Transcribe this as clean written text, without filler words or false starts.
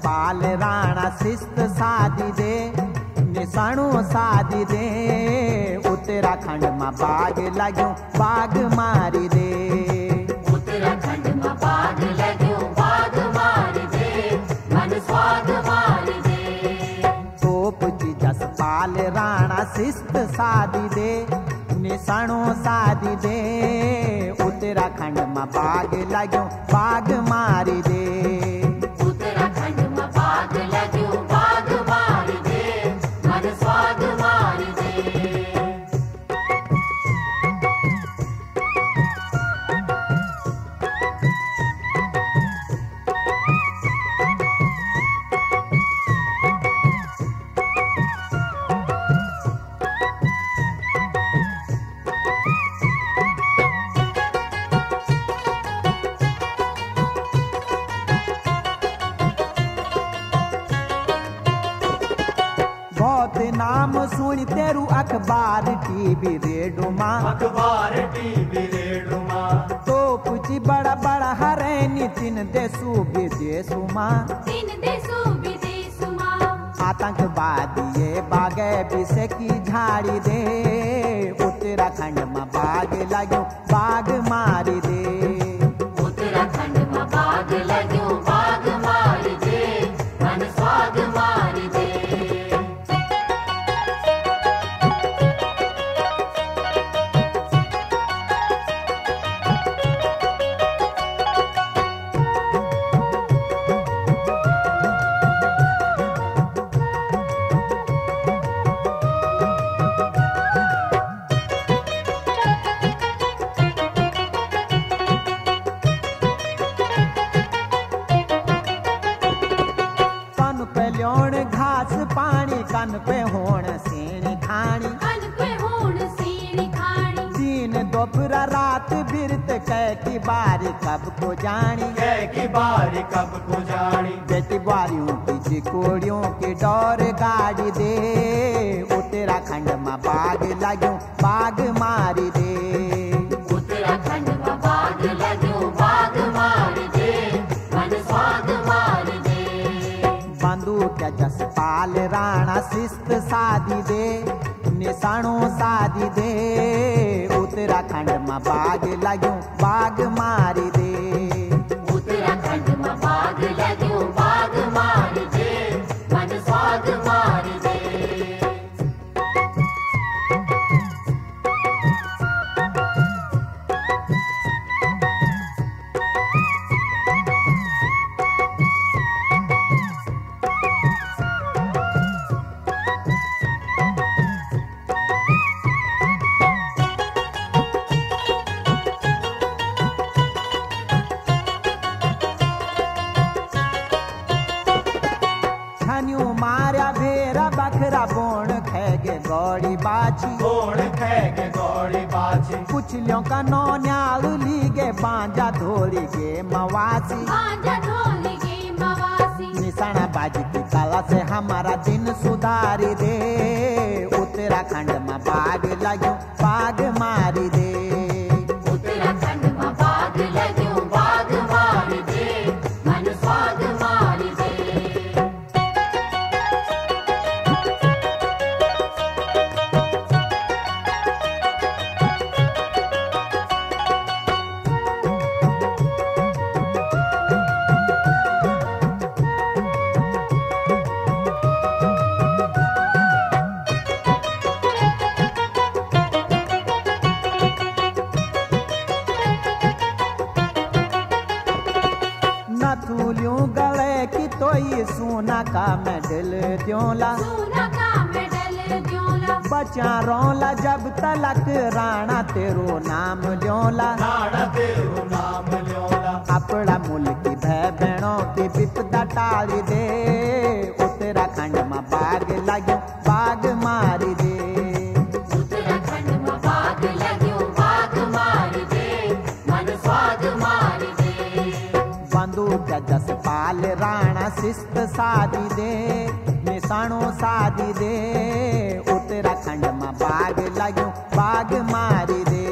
जसपाल राणा शिस्त साधी दे निशाणो साधी दे उत्तराखंड में बाग लाग्यो बाग मारी दे उत्तराखंड में बाग लाग्यो बाग मारी दे मन स्वाद मारी दे तोप जी जसपाल राणा शिस्त साधी दे निशाणो साधी दे उत्तराखंड में बाग लाग्यो बाग मारी दे उत्तराखंड में बाग लाग्यो बाग मारी दे मन स्वाद मारी दे नाम सुन तेरू अखबार टीवी रेडियो माँ अखबार टीवी रेडियो माँ तोप जी बड़ा बड़ा हरैनी तीन देशु विदेशु माँ तीन देशों विदेशों माँ आतंकवादी ये बागे विषय की झाड़ी दे उत्तराखंड में बाग लाग्यो बाग मारी दे उत्तराखंड में बाग लाग्यो बाग मारी दे मन स्वाद मारी दे घास पानी कन पे होण सीणी खानी कन पे होण सीणी खानी दिन दोपहर रात बिरत कह की बारी कब को जानी कह की बारी कब को जानी बेटी बारियों की कोड़ियों की डोर गाड़ी दे उत्तराखंड में बाग लाग्यो बाग मारी दे उत्तराखंड में बाग लाग्यो बाग मारी दे मन स्वाद मारी दे बंदूक जसपाल राणा शिस्त साधी दे निशाणो साधी दे उत्तराखंड में बाग लाग्यो बाग मारी दे उत्तराखंड में बाग लाग्यो बाग मारी दे मन स्वाद मारी दे मार्या भेरा बखरा बोण खेगे गौड़ी बाछी गोड़ खेगे गौड़ी बाछी कुचलियों का नौन्याल लीगे बांजा धोरी के मवासी बांजा ढोली के मवासी निशाना बाजी की कला से हमारा दिन सुधारी दे उत्तराखंड में बाग लाग्यो बाग मारी दे उत्तराखंड में बाग लाग्यो बाग मारी दे मन स्वाद मारी दे तो ये सोना का मेडल द्योला सोना का मेडल द्योला बचा रोला जब तलक राणा तेरो नाम ल्योला राणा तेरो नाम ल्योला अपना मुल्क की भय बहनों की विपदा टाली दे उत्तराखंड में बाग लाग्यो बाग मारी दे उत्तराखंड में बाग लाग्यो बाग मारी दे मन स्वाद मारी दे बंदूक जसपाल राणा शिस्त साधी दे निशाणो साधी दे उत्तराखंड में बाग लाग्यो बाग मारी दे